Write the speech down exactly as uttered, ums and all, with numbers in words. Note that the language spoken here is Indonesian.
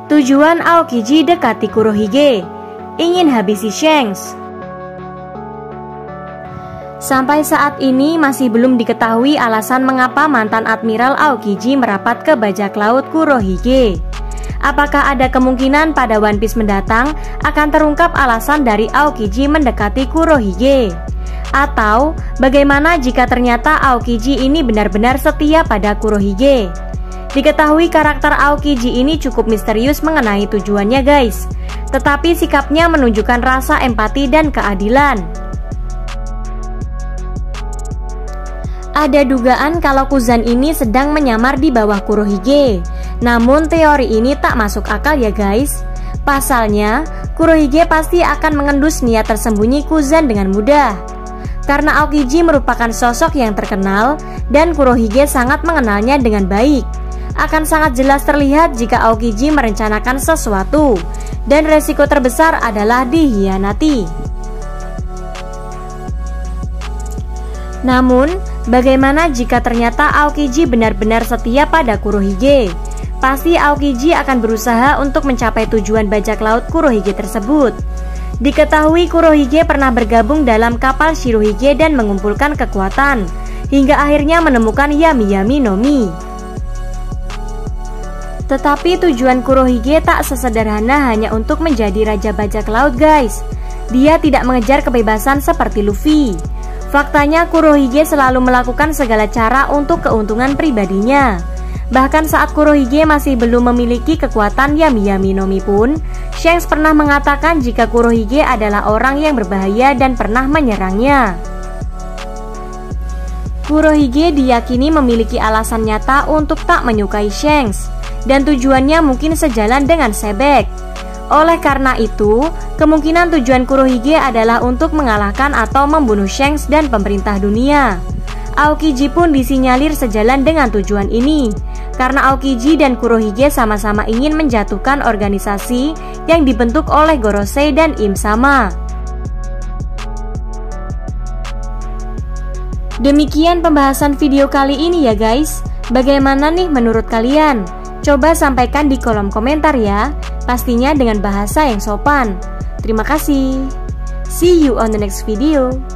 Tujuan Aokiji dekati Kurohige, ingin habisi Shanks. Sampai saat ini masih belum diketahui alasan mengapa mantan Admiral Aokiji merapat ke bajak laut Kurohige. Apakah ada kemungkinan pada One Piece mendatang akan terungkap alasan dari Aokiji mendekati Kurohige? Atau bagaimana jika ternyata Aokiji ini benar-benar setia pada Kurohige? Diketahui karakter Aokiji ini cukup misterius mengenai tujuannya guys, tetapi sikapnya menunjukkan rasa empati dan keadilan. Ada dugaan kalau Kuzan ini sedang menyamar di bawah Kurohige. Namun teori ini tak masuk akal ya guys. Pasalnya, Kurohige pasti akan mengendus niat tersembunyi Kuzan dengan mudah. Karena Aokiji merupakan sosok yang terkenal dan Kurohige sangat mengenalnya dengan baik. Akan sangat jelas terlihat jika Aokiji merencanakan sesuatu dan resiko terbesar adalah dikhianati. Namun, bagaimana jika ternyata Aokiji benar-benar setia pada Kurohige? Pasti Aokiji akan berusaha untuk mencapai tujuan bajak laut Kurohige tersebut. Diketahui Kurohige pernah bergabung dalam kapal Shirohige dan mengumpulkan kekuatan hingga akhirnya menemukan Yami Yami no Mi. Tetapi tujuan Kurohige tak sesederhana hanya untuk menjadi raja bajak laut guys. Dia tidak mengejar kebebasan seperti Luffy. Faktanya Kurohige selalu melakukan segala cara untuk keuntungan pribadinya. Bahkan saat Kurohige masih belum memiliki kekuatan Yami Yami no Mi pun, Shanks pernah mengatakan jika Kurohige adalah orang yang berbahaya dan pernah menyerangnya. Kurohige diyakini memiliki alasan nyata untuk tak menyukai Shanks, dan tujuannya mungkin sejalan dengan Sebek. Oleh karena itu, kemungkinan tujuan Kurohige adalah untuk mengalahkan atau membunuh Shanks dan pemerintah dunia. Aokiji pun disinyalir sejalan dengan tujuan ini, karena Aokiji dan Kurohige sama-sama ingin menjatuhkan organisasi yang dibentuk oleh Gorosei dan Im Sama. Demikian pembahasan video kali ini ya guys. Bagaimana nih menurut kalian? Coba sampaikan di kolom komentar ya, pastinya dengan bahasa yang sopan. Terima kasih. See you on the next video.